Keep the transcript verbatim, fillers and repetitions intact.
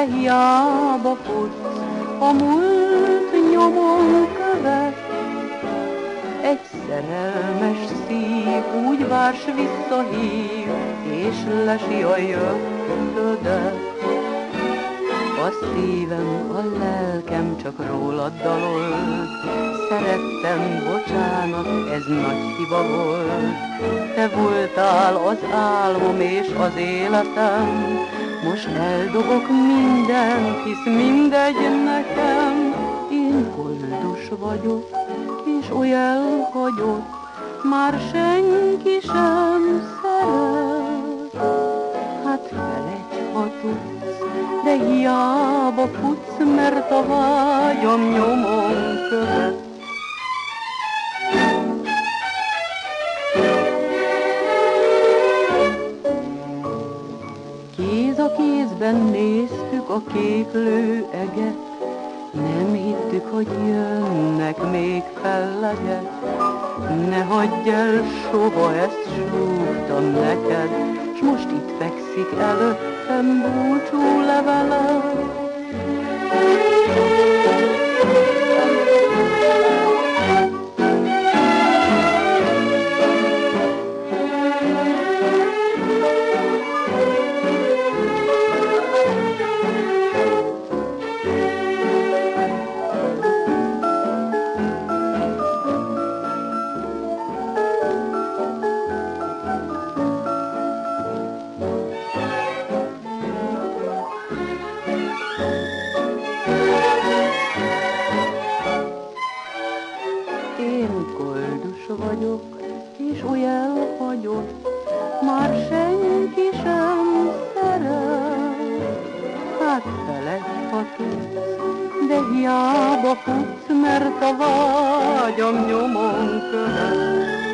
hiába futsz, a múlt nyomon követ. Egy szerelmes szív úgy várs visszahív, és lesialja ötödet. A szívem, a lelkem csak rólad dalolt, szerettem, bocsánat, ez nagy hiba volt. Te voltál az álmom és az életem, most eldobok mindent, hisz mindegy nekem. Én koldus vagyok, és oly elhagyott, már senki sem szeret. Hát felejts, ha tudsz, de hiába futsz, mert a vágyam nyomon követ. Kéz a kézben néztük a kéklő eget, nem hittük, hogy jönnek még fellegek. Ne hagyj el soha, ezt súgtam neked, s most itt fekszik előttem búcsú levelem. Én koldus vagyok, és oly elhagyott, már senki sem szeret. Hát felejtsd, ha tudsz, de hiába futsz, mert a vágyam nyomon követ.